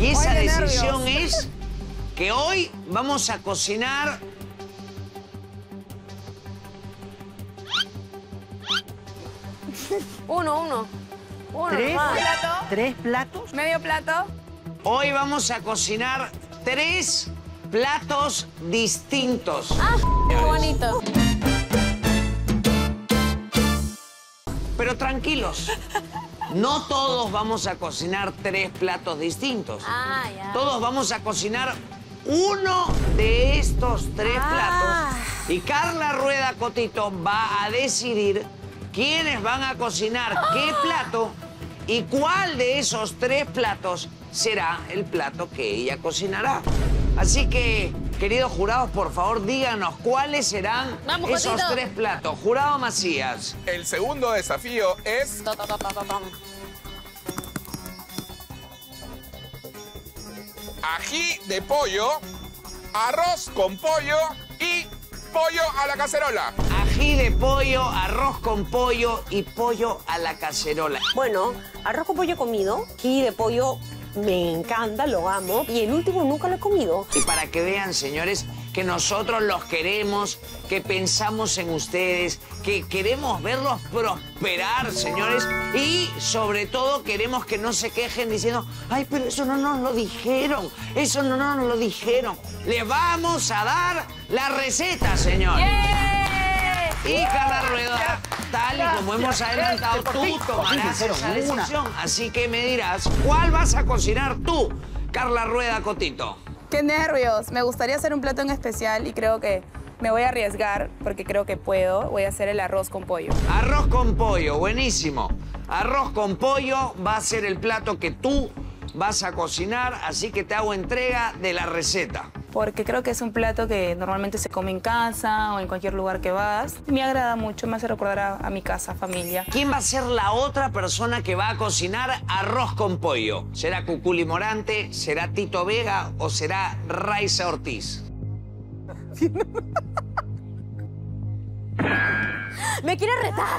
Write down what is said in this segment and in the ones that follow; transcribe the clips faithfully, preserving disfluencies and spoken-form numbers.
Y esa Ay, qué decisión nervios. es que hoy vamos a cocinar... Uno, uno. Uno ¿Tres? nomás. ¿Tres platos? Medio plato. Hoy vamos a cocinar tres platos distintos. Ah, qué bonito. Pero tranquilos, no todos vamos a cocinar tres platos distintos. Ah, ya. Todos vamos a cocinar uno de estos tres Ah. platos. Y Carla Rueda Cotito va a decidir quiénes van a cocinar qué plato y cuál de esos tres platos será el plato que ella cocinará. Así que, queridos jurados, por favor, díganos cuáles serán Vamos, esos Cotito. tres platos. Jurado Macías. El segundo desafío es Ta, ta, ta, ta, ta, ta. ají de pollo, arroz con pollo y pollo a la cacerola. Ají de pollo, arroz con pollo y pollo a la cacerola. Bueno, arroz con pollo comido, ají de pollo me encanta, lo amo. Y el último nunca lo he comido. Y para que vean, señores, que nosotros los queremos, que pensamos en ustedes, que queremos verlos prosperar, señores. Y sobre todo queremos que no se quejen diciendo, ay, pero eso no nos lo dijeron, eso no nos lo dijeron. Les vamos a dar la receta, señores. Y Carla Rueda, tal y como hemos adelantado, tú tomarás esa decisión. Así que me dirás, ¿cuál vas a cocinar tú, Carla Rueda Cotito? Qué nervios. Me gustaría hacer un plato en especial y creo que me voy a arriesgar porque creo que puedo. Voy a hacer el arroz con pollo. Arroz con pollo, buenísimo. Arroz con pollo va a ser el plato que tú vas a cocinar, así que te hago entrega de la receta. Porque creo que es un plato que normalmente se come en casa o en cualquier lugar que vas. Me agrada mucho, me hace recordar a, a mi casa, familia. ¿Quién va a ser la otra persona que va a cocinar arroz con pollo? ¿Será Cuculi Morante, será Tito Vega o será Raiza Ortiz? ¡Me quiere retar!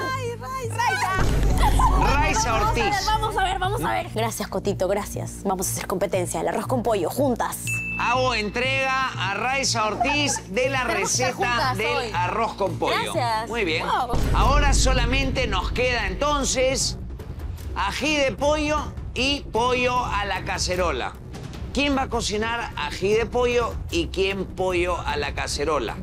Raiza Ortiz. Vamos a ver, vamos a ver. Gracias, Cotito, gracias. Vamos a hacer competencia, el arroz con pollo, juntas. Hago entrega a Raiza Ortiz de la Tenemos que receta juntas del hoy. arroz con pollo. Gracias. Muy bien. Wow. Ahora solamente nos queda entonces ají de pollo y pollo a la cacerola. ¿Quién va a cocinar ají de pollo y quién pollo a la cacerola?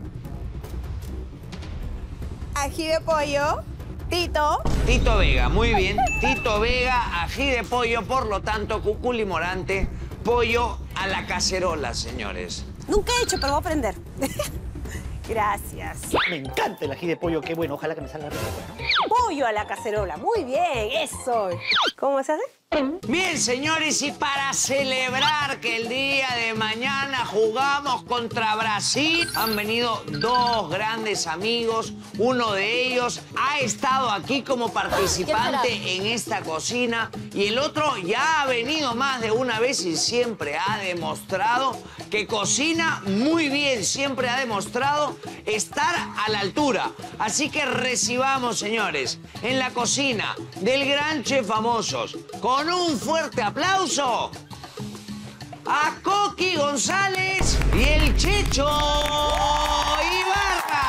Ají de pollo, Tito. Tito Vega, muy bien. Tito Vega, ají de pollo, por lo tanto, Cuculi Morante, pollo a la cacerola, señores. Nunca he hecho, pero voy a aprender. Gracias. Me encanta el ají de pollo, qué bueno, ojalá que me salga rico. Pollo a la cacerola, muy bien, eso. ¿Cómo se hace? Bien, señores, y para celebrar que el día de mañana jugamos contra Brasil, han venido dos grandes amigos. Uno de ellos ha estado aquí como participante en esta cocina y el otro ya ha venido más de una vez y siempre ha demostrado que cocina muy bien, siempre ha demostrado estar a la altura. Así que recibamos, señores, en la cocina del Gran Chef Famosos, con un fuerte aplauso a Coqui González y el Checho Ibarra.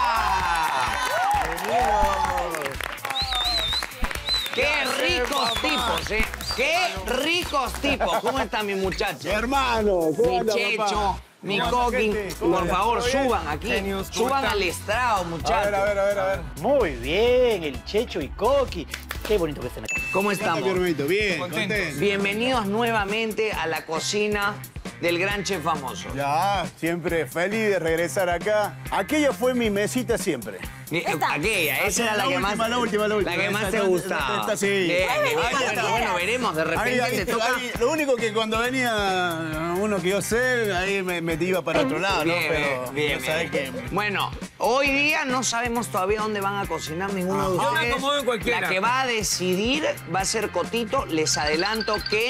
¡Qué ricos tipos, eh! ¡Qué ricos tipos! ¿Cómo están mis muchachos? Hermano, ¿cómo Mi anda, Checho, papá? mi ¿Cómo anda, Coqui. gente? ¿Cómo Por anda? favor, ¿Todo bien? suban aquí. Genios, ¿cómo Suban están? al estrado, A muchachos. ver, a ver, a ver, a ver. Muy bien, el Checho y Coqui. Qué bonito que estén acá. ¿Cómo ¿Cómo está, estamos? mi hermanito? Bien, Contentos. contento. Bienvenidos nuevamente a la cocina del Gran Chef Famoso. Ya, siempre feliz de regresar acá. Aquella fue mi mesita siempre. Mi- Aquella, esa era la, La que última, más... la última, la última. que más Esa, te esta, gustaba. esta sí. Bien, Ay, bien. ay, Bueno, ay, bueno, veremos. De repente Ahí, ahí, te toca... ahí, lo único que cuando venía uno que yo sé, ahí me, me iba para otro lado, ¿no? Bien, Pero bien, bien, ya sabes bien. que... Bueno, hoy día no sabemos todavía dónde van a cocinar ninguno de Yo me ustedes. acomodo en cualquiera. La que va a decidir va a ser Cotito. Les adelanto que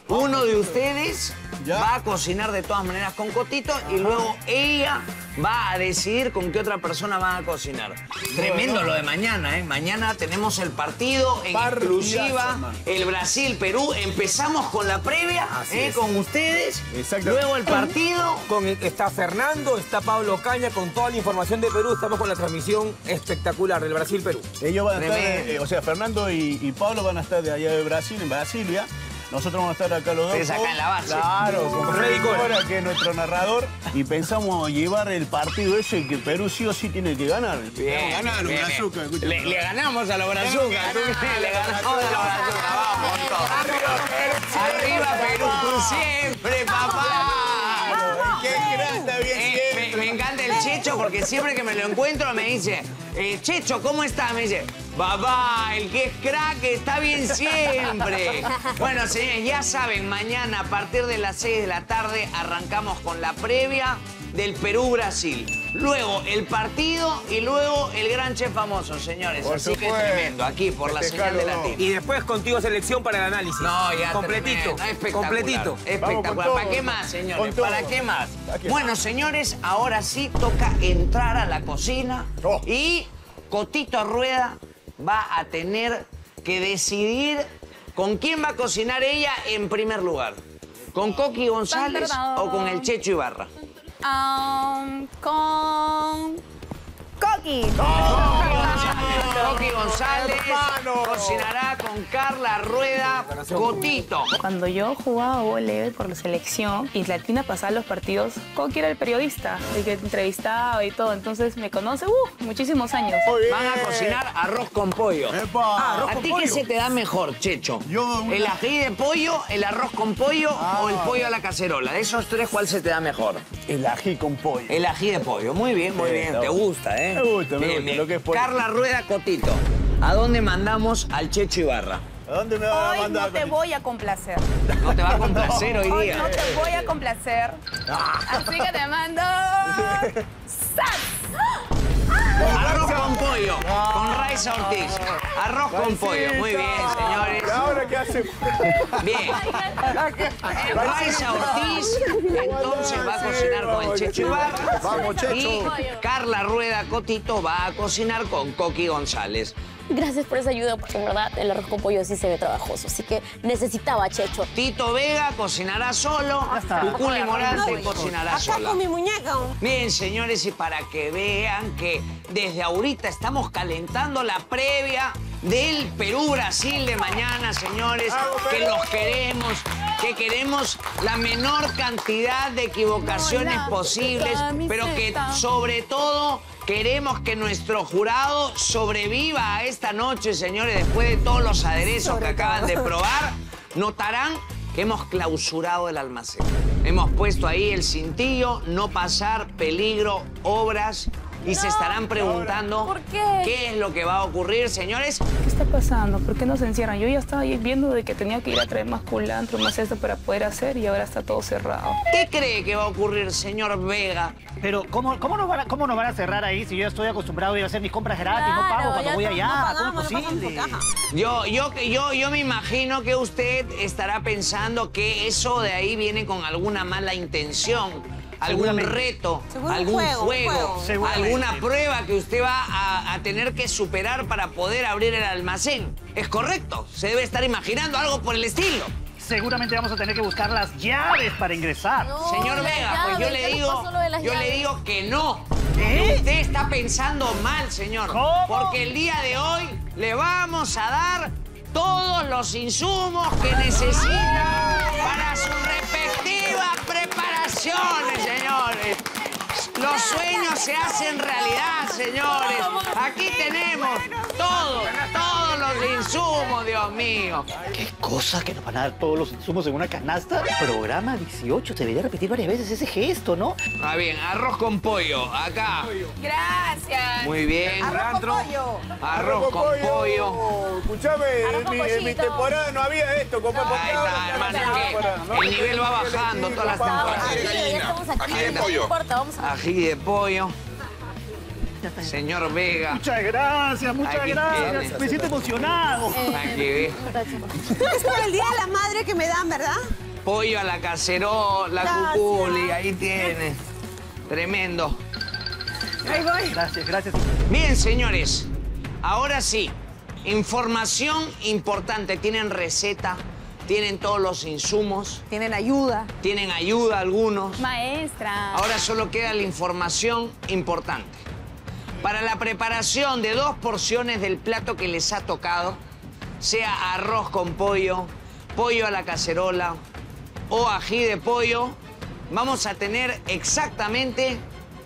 Uno de ustedes ¿Ya? va a cocinar de todas maneras con Cotito y luego ella va a decidir con qué otra persona va a cocinar. Tremendo lo de mañana, ¿eh? Mañana tenemos el partido en Partidazo, exclusiva, hermano. el Brasil-Perú. Empezamos con la previa, ¿eh? Con ustedes. Exacto. Luego el partido. Con, está Fernando, está Pablo Caña con toda la información de Perú. Estamos con la transmisión espectacular del Brasil-Perú. Ellos van a estar, Tremendo. eh, o sea, Fernando y, y Pablo van a estar de allá de Brasil, en Brasilia. Nosotros vamos a estar acá los dos. Ustedes acá en la base. Claro, con Con Freddy Freddy Cora. Cora, que es nuestro narrador. Y pensamos llevar el partido ese que Perú sí o sí tiene que ganar. Bien, Ganar, bien, bien. Brazuca, escucha. Le, le ganamos a los Brazucas. Le ganamos a los Brazucas. Vamos, todos. Arriba Perú, siempre, papá. ¡Qué grande, bien Eh, me, siempre! me encanta el Checho porque siempre que me lo encuentro me dice, eh, Checho, ¿cómo estás? Me dice, papá, el que es crack está bien siempre. Bueno, señores, ya saben, mañana a partir de las seis de la tarde arrancamos con la previa del Perú-Brasil. Luego el partido y luego el gran chef famoso, señores. Por Así que supuesto. tremendo, aquí por la señal de la T I. Y después contigo selección para el análisis. No, ya completito. tremendo, espectacular, Completito. Espectacular. con ¿Para todo. qué más, Con señores? todo. ¿Para qué más? Aquí. Bueno, señores, ahora sí toca entrar a la cocina Oh. y Cotito Rueda va a tener que decidir con quién va a cocinar ella en primer lugar. ¿Con Coqui González o con el Checho Ibarra? Um, con... Coqui. Coqui González hermano. cocinará con Carla Rueda Cotito. Cuando yo jugaba voleibol por la selección y Latina pasaba los partidos, Coqui era el periodista, el que entrevistaba y todo. Entonces me conoce, uh, muchísimos años. Muy bien. Van a cocinar arroz con pollo. ¡Epa! ¿A ti qué se te da mejor, Checho? Yo una- ¿El ají de pollo, el arroz con pollo Ah. o el pollo a la cacerola? De esos tres, ¿cuál se te da mejor? El ají con pollo. El ají de pollo. Muy bien, muy Sí, bien. está Te bueno. gusta, ¿eh? Me gusta, me Bien, gusta, bien. lo que es pollo. Carla Rueda Cotito. ¿A dónde mandamos al Checho Ibarra? ¿A dónde me va a Hoy mandar? no te voy a complacer. No te va a complacer hoy Hoy día. no te voy a complacer. Así que te mando... ¡Sas! Arroz con pollo, con Raiza Ortiz. Arroz con pollo. Muy bien, señores. ¿Y ahora qué hace? Bien. Raiza Ortiz, entonces va a cocinar con el Checho Ibarra. Vamos, Checho. Y Carla Rueda Cotito va a cocinar con Coqui González. Gracias por esa ayuda, porque en verdad el arroz con pollo sí se ve trabajoso, así que necesitaba a Checho. Tito Vega cocinará solo. Cuculi Morante cocinará Acá sola. con mi muñeca. Bien, señores, y para que vean que desde ahorita estamos calentando la previa del Perú-Brasil de mañana, señores, que los queremos, que queremos la menor cantidad de equivocaciones posibles, pero que sobre todo queremos que nuestro jurado sobreviva a esta noche, señores, después de todos los aderezos que acaban de probar. Notarán que hemos clausurado el almacén. Hemos puesto ahí el cintillo, no pasar peligro, obras, y se estarán preguntando ¿por qué? es lo que va a ocurrir, señores. ¿Qué está pasando? ¿Por qué nos encierran? Yo ya estaba ahí viendo de que tenía que ir a traer más culantro, más esto para poder hacer y ahora está todo cerrado. ¿Qué cree que va a ocurrir, señor Vega? Pero, ¿cómo, cómo, nos van a, ¿cómo nos van a cerrar ahí si yo ya estoy acostumbrado a ir a hacer mis compras gratis? No Claro, pago cuando ya voy no- allá. no pagamos, ¿Cómo no es pasamos posible? por caja. Yo, yo, yo, yo me imagino que usted estará pensando que eso de ahí viene con alguna mala intención. Algún Seguramente. reto, Seguro un algún juego, un juego, juego. Seguramente. alguna prueba que usted va a, a tener que superar para poder abrir el almacén. ¿Es correcto? Se debe estar imaginando algo por el estilo. Seguramente vamos a tener que buscar las llaves para ingresar. No, Señor las Vega, pues yo llaves, le ya nos digo, pasó lo de las yo le llaves. digo que no. ¿Eh? Usted está pensando mal, señor. ¿Cómo? Porque el día de hoy le vamos a dar todos los insumos que necesita para sus respectivas preparaciones, señores. Los sueños se hacen realidad, señores. Aquí tenemos todos, todos los insumos, Dios mío. ¿Qué cosa? ¿Que nos van a dar todos los insumos en una canasta? Programa dieciocho. Se debería repetir varias veces ese gesto, ¿no? Ah, bien, arroz con pollo, acá. Gracias. Muy bien. Arroz con pollo. Arroz con pollo. Escuchame, Arroz en con mi, en mi pollito. temporada no había esto, compadre. Ahí está, hermano, que el nivel va bajando todas las temporadas. Aquí, ya estamos aquí, Ají de no pollo. importa, vamos a... Ají de pollo. Señor Vega. Muchas gracias, muchas Aquí gracias. tiene. Me siento emocionado. Aquí ve. Es por el Día de la Madre que me dan, ¿verdad? Pollo a la cacerola, Gracias. cuculi, ahí tiene. Tremendo. Ahí voy. Gracias, gracias. Bien, señores. Ahora sí. Información importante. Tienen receta, tienen todos los insumos, Tienen ayuda. tienen ayuda algunos. Maestra. Ahora solo queda la información importante. Para la preparación de dos porciones del plato que les ha tocado, sea arroz con pollo, pollo a la cacerola o ají de pollo, vamos a tener exactamente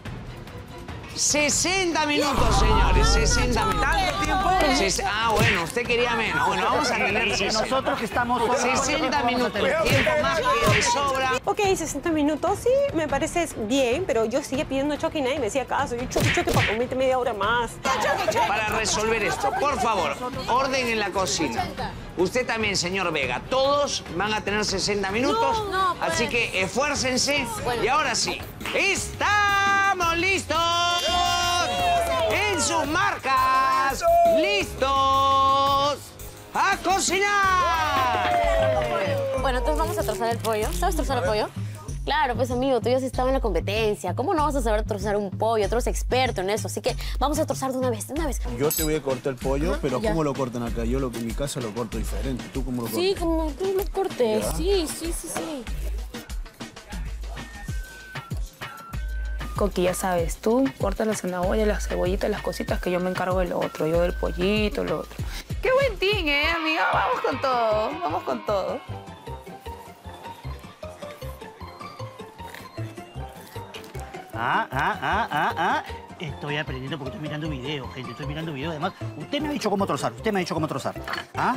sesenta minutos, señores. sesenta minutos. ¿Tanto tiempo? Ses- Ah, bueno, usted quería menos. Bueno, vamos a tener Y sesenta. nosotros que estamos... sesenta minutos. Tiempo más que de sobra. Ok, sesenta minutos, sí, me parece bien, pero yo seguía pidiendo choque y nadie me hacía caso. Yo choque, choque para comerte media hora más. Para resolver esto, por favor, orden en la cocina. Usted también, señor Vega. Todos van a tener sesenta minutos, No, no, pues. así que esfuércense. Bueno. Y ahora sí, ¡estamos listos! En sus marcas, listos a cocinar. Bueno, entonces vamos a trozar el pollo. ¿Sabes trozar el pollo? Claro, pues amigo, tú ya has estado en la competencia. ¿Cómo no vas a saber trozar un pollo? Tú eres experto en eso, así que vamos a trozar de una vez, de una vez. Yo te voy a cortar el pollo, pero ya. ¿cómo lo cortan acá? Yo lo, en mi casa lo corto diferente. ¿Tú cómo lo cortas? Sí, como tú lo cortes. Sí, sí, sí, sí. Coqui, ya sabes, tú cortas la zanahoria, las cebollitas, las cositas, que yo me encargo del otro. Yo del pollito, lo otro. Qué buen team, ¿eh, amiga? Vamos con todo, vamos con todo. Ah, ah, ah, ah, ah. Estoy aprendiendo porque estoy mirando videos, gente. Estoy mirando videos. Además, usted me ha dicho cómo trozar. Usted me ha dicho cómo trozar. ¿Ah?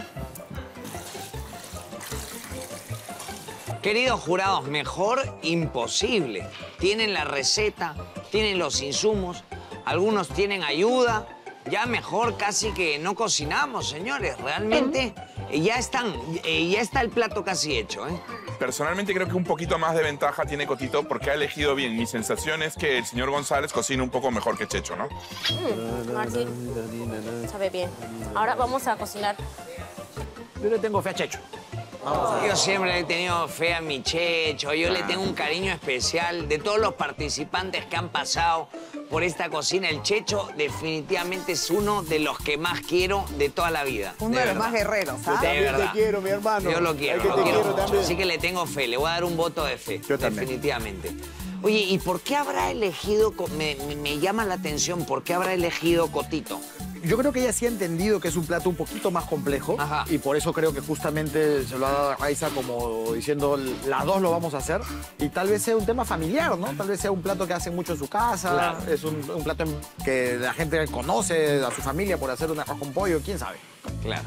Queridos jurados, mejor imposible. Tienen la receta, tienen los insumos, algunos tienen ayuda. Ya mejor casi que no cocinamos, señores. Realmente eh, ya están, eh, ya está el plato casi hecho, ¿eh? Personalmente creo que un poquito más de ventaja tiene Cotito porque ha elegido bien. Mi sensación es que el señor González cocina un poco mejor que Checho, ¿no? Mm, a ver si sabe bien. Ahora vamos a cocinar. Yo le tengo fe a Checho. Yo siempre le he tenido fe a mi Checho. Yo le tengo un cariño especial de todos los participantes que han pasado por esta cocina. El Checho definitivamente es uno de los que más quiero de toda la vida. Uno de los más guerreros, ¿ah? De También verdad. te quiero, mi hermano. Yo lo quiero, Es que lo te quiero quiero mucho. también. Así que le tengo fe, le voy a dar un voto de fe. Yo también. Definitivamente. Oye, ¿y por qué habrá elegido, co- me, me- me llama la atención, por qué habrá elegido Cotito? Yo creo que ella sí ha entendido que es un plato un poquito más complejo. Ajá. Y por eso creo que justamente se lo ha dado a Raiza como diciendo, las dos lo vamos a hacer. Y tal vez sea un tema familiar, ¿no? Tal vez sea un plato que hacen mucho en su casa. Claro. Es un, un plato en- que la gente conoce a su familia por hacer un arroz con pollo, quién sabe. Claro.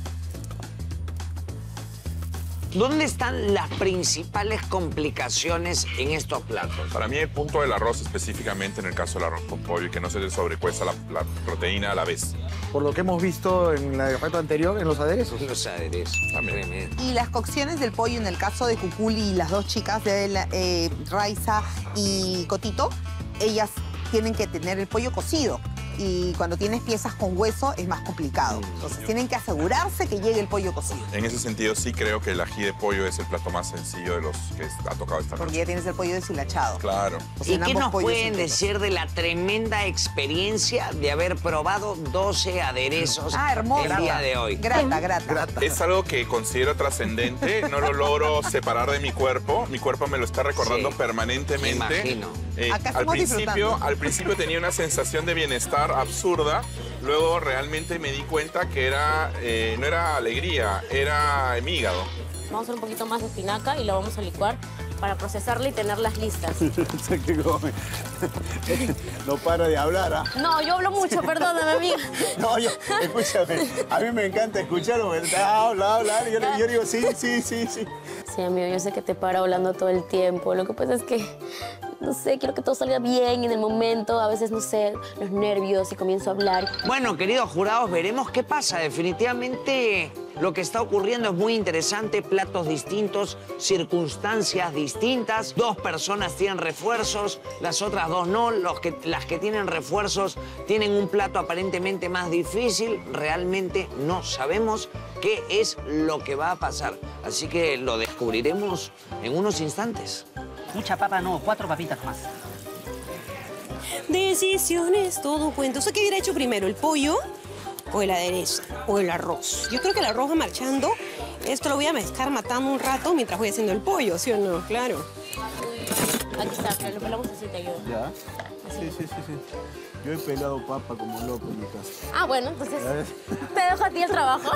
¿Dónde están las principales complicaciones en estos platos? Para mí el punto del arroz específicamente en el caso del arroz con pollo y que no se le sobrecueza la, la proteína a la vez. Por lo que hemos visto en el reto anterior, en los aderezos. Los aderezos. Tremendo. Y las cocciones del pollo en el caso de Cuculi y las dos chicas de la- eh, Raiza y Cotito, ellas tienen que tener el pollo cocido. Y cuando tienes piezas con hueso es más complicado. Entonces tienen que asegurarse que llegue el pollo cocido. En ese sentido sí creo que el ají de pollo es el plato más sencillo de los que ha tocado esta Porque noche. ya tienes el pollo deshilachado. Claro. O sea, ¿Y en qué ambos nos pollos pueden juntos. decir de la tremenda experiencia de haber probado doce aderezos Ah, hermoso. el día de hoy? Grata, grata. Es algo que considero trascendente, no lo logro separar de mi cuerpo. Mi cuerpo me lo está recordando Sí, permanentemente. me imagino. Eh, Acá al, estamos principio, disfrutando. al principio tenía una sensación de bienestar absurda. Luego realmente me di cuenta que era, eh, no era alegría, era mi hígado. Vamos a hacer un poquito más de espinaca y la vamos a licuar para procesarla y tenerlas listas. Sé que come. No para de hablar, ¿ah? No, yo hablo mucho, perdóname, amiga. No, yo, escúchame, a mí me encanta escuchar, porque habla, habla, y yo, le- yo digo, sí, sí, sí, sí. Sí, amigo, yo sé que te paro hablando todo el tiempo. Lo que pasa es que, no sé, quiero que todo salga bien en el momento. A veces, no sé, los nervios y comienzo a hablar. Bueno, queridos jurados, veremos qué pasa. Definitivamente lo que está ocurriendo es muy interesante, platos distintos, circunstancias distintas, dos personas tienen refuerzos, las otras dos no, los que, las que tienen refuerzos tienen un plato aparentemente más difícil, realmente no sabemos qué es lo que va a pasar, así que lo descubriremos en unos instantes. Mucha papa no, cuatro papitas más. Decisiones, todo cuento. ¿Usted qué hubiera hecho primero, el pollo o el aderezo o el arroz? Yo creo que el arroz va marchando. Esto lo voy a mezclar matando un rato mientras voy haciendo el pollo, ¿sí o no? Claro. Aquí está, lo pelamos así, te ayudo. ¿Ya? Sí, sí, sí, sí. Yo he pelado papa como loco en mi casa. Ah, bueno, entonces te dejo a ti el trabajo.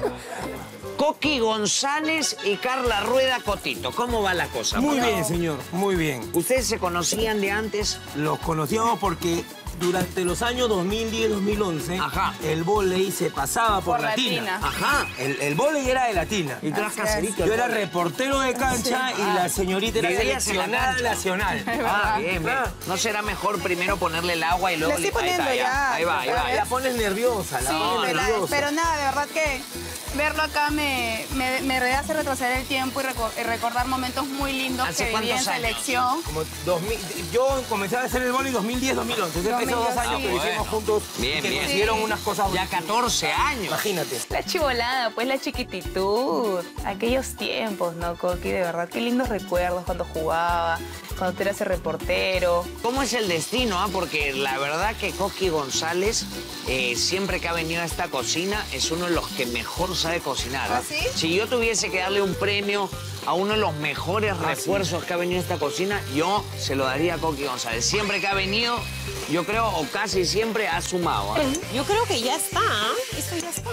Coqui González y Carla Rueda Cotito. ¿Cómo va la cosa? Muy bien, señor, muy bien. ¿Ustedes se conocían de antes? Los conocíamos porque durante los años dos mil diez dos mil once, Ajá. el vóley se pasaba por, Por Latina. Latina. Ajá. El, el vóley era de Latina. Y tú eras caserito. Yo era reportero de cancha y la señorita era Vivías en la seleccionada cancha. nacional. Ah, bien, bien. ¿No será mejor primero ponerle el agua y luego... Le estoy ahí está, poniendo ya. Ahí va, ahí va. La pones nerviosa, la Sí, pones me la- nerviosa. pero nada, de verdad que verlo acá me, me, me hace retroceder el tiempo y, reco- y recordar momentos muy lindos ¿Hace que viví en cuántos años? selección. Como dos mil, yo comencé a hacer el vóley dos mil diez dos mil once. Entonces, esos dos años sí. que lo hicimos juntos Bien, que bien. nos hicieron unas cosas... Ya catorce años. Imagínate. La chivolada, pues la chiquititud. Aquellos tiempos, ¿no, Coqui? De verdad, qué lindos recuerdos cuando jugaba, cuando tú eras el reportero. ¿Cómo es el destino? Ah? Porque la verdad que Coqui González, eh, siempre que ha venido a esta cocina, es uno de los que mejor sabe cocinar. ¿Ah, sí? Si yo tuviese que darle un premio a uno de los mejores refuerzos que ha venido a esta cocina, yo se lo daría a Coqui González. Siempre que ha venido, yo creo, o casi siempre ha sumado. ¿Ah? Yo creo que ya está, ¿ah? Esto ya está.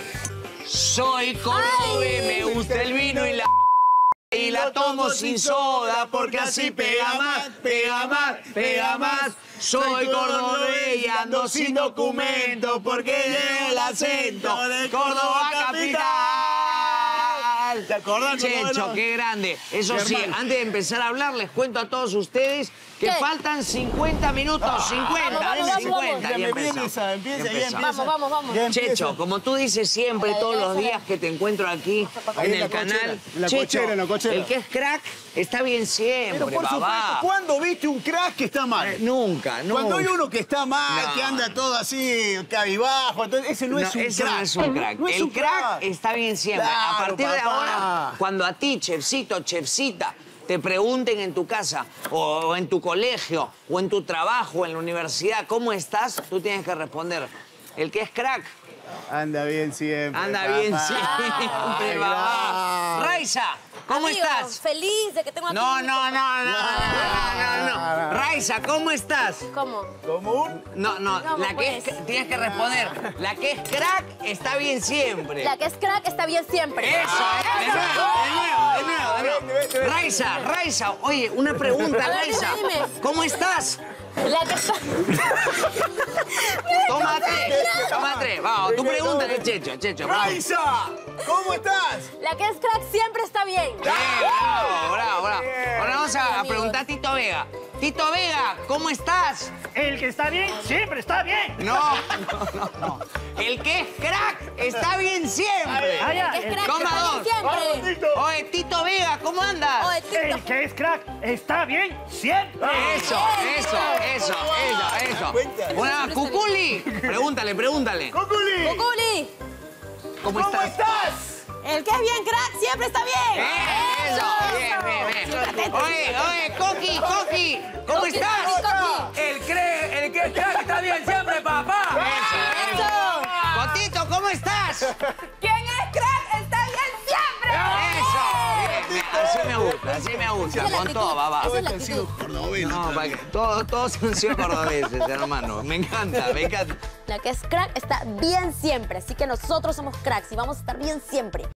Soy cordobés, me gusta el vino y la... Y la tomo sin soda porque así pega más, pega más, pega más. Soy cordobés y ando sin documento porque llevo el acento de Córdoba capital. ¿Te acordás? Checho, no? qué grande. Eso Mi sí, hermano. antes de empezar a hablar, les cuento a todos ustedes que ¿Qué? faltan cincuenta minutos. cincuenta, vamos, vamos, cincuenta. Ya Ya me empezamos. empieza, empieza, Ya ya empezamos. empieza. Vamos, vamos, vamos. Ya empieza. Checho, como tú dices siempre, todos los días que te encuentro aquí Ahí en en la el canal, cochera, en la Checho, cochera, en la cochera. el que es crack está bien siempre, Pero por babá. supuesto, ¿cuándo viste un crack que está mal? Eh, Nunca, nunca. Cuando hay uno que está mal, No. que anda todo así, cabibajo, entonces ese no, No, es un ese crack. no es un crack. No es el un crack, está bien siempre. Claro, a partir de papá. ahora, cuando a ti, chefcito, chefcita, te pregunten en tu casa, o en tu colegio, o en tu trabajo, o en la universidad, ¿cómo estás? Tú tienes que responder. El que es crack, Anda bien siempre. anda papá. bien siempre, Ay, babá. gracias. Raiza, ¿cómo Amigo, estás? Feliz de que tengo aquí. No, no, no, no, no, no, no. Raiza, ¿cómo estás? ¿Cómo? ¿Cómo un? No, no, ¿Cómo, la que es, pues? tienes que responder. La que es crack está bien siempre. La que es crack está bien siempre. Eso, ¿eh? De nuevo, de nuevo, de nuevo, de nuevo. Vete, vete. Raiza, Raiza, oye, una pregunta, A ver, Raiza. dime, dime. ¿Cómo estás? La que está... Toma tres, toma tres. Vamos, tú pregúntale, Checho, Checho. vamos. ¡Raiza! ¿Cómo estás? La que es crack siempre está bien. Bien, bravo, bravo, bravo. Bien. Ahora vamos a, a Amigos. preguntar a Tito Vega. Tito Vega, ¿cómo estás? El que está bien, siempre está bien. No, no, no, no. El que es crack está bien siempre. Ah, ya, La que es el- crack Toma está dos. bien siempre. Tito. Oye, Tito Vega, ¿cómo andas? Oye, Tito. El que es crack está bien, siempre. Eso, eso, eso, eso, eso. Una Cuculi. Pregúntale, pregúntale. ¡Coculi! Cuculi, ¿Cómo ¿Cómo estás? estás? El que es bien crack siempre está bien. Eso, bien, bien, bien. Oye, oye, Coqui, Coqui, ¿cómo Coqui, estás? Coqui, Coqui. El, cree, el que es crack está bien siempre, papá. Eso, eso. Cotito, ¿cómo estás? ¿Quién es crack? Está bien siempre. Eso, bien, bien. Así me gusta, así me gusta. Esa es la Con todo, actitud, babá. esa es la actitud. No, para que todos, todos han sido cordobeses, hermano. Me encanta, me encanta. La que es crack está bien siempre. Así que nosotros somos cracks y vamos a estar bien siempre.